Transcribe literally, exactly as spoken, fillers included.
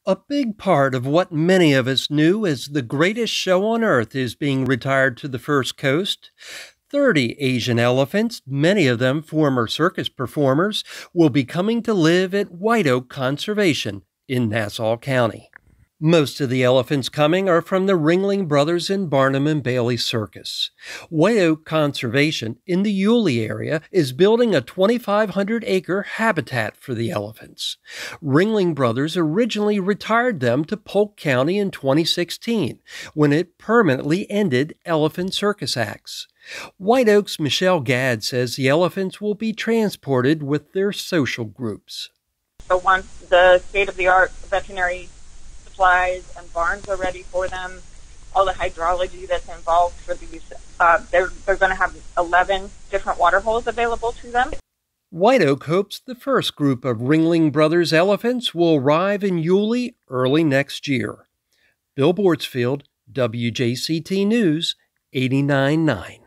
A big part of what many of us knew as the greatest show on earth is being retired to the First Coast. thirty Asian elephants, many of them former circus performers, will be coming to live at White Oak Conservation in Nassau County. Most of the elephants coming are from the Ringling Brothers and Barnum and Bailey Circus. White Oak Conservation in the Yulee area is building a twenty-five hundred acre habitat for the elephants. Ringling Brothers originally retired them to Polk County in twenty sixteen, when it permanently ended elephant circus acts. White Oak's Michelle Gadd says the elephants will be transported with their social groups. So once the state-of-the-art veterinary supplies and barns are ready for them, all the hydrology that's involved for these, uh, they're, they're going to have eleven different water holes available to them. White Oak hopes the first group of Ringling Brothers elephants will arrive in Yulee early next year. Bill Bortzfield, W J C T News, eighty-nine point nine.